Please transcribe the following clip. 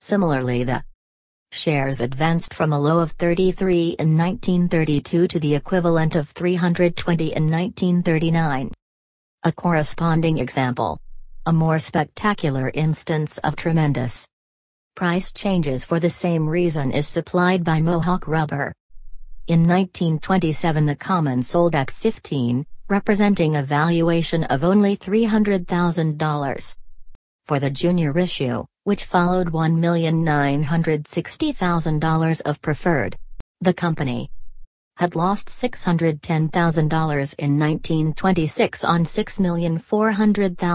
Similarly, the shares advanced from a low of 33 in 1932 to the equivalent of 320 in 1939. A corresponding example. A more spectacular instance of tremendous price changes for the same reason is supplied by Mohawk Rubber. In 1927 the common sold at 15, representing a valuation of only $300,000. For the junior issue, which followed $1,960,000 of preferred, the company had lost $610,000 in 1926 on $6,400,000.